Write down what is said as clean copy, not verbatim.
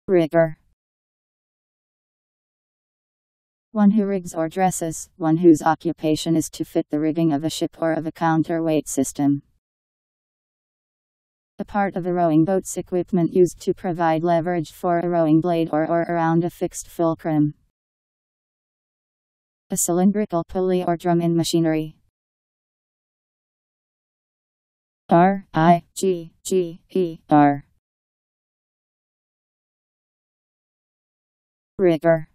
Rigger. One who rigs or dresses, one whose occupation is to fit the rigging of a ship or of a counterweight system. A part of a rowing boat's equipment used to provide leverage for a rowing blade or around a fixed fulcrum. A cylindrical pulley or drum in machinery. R-I-G-G-E-R. Rigger.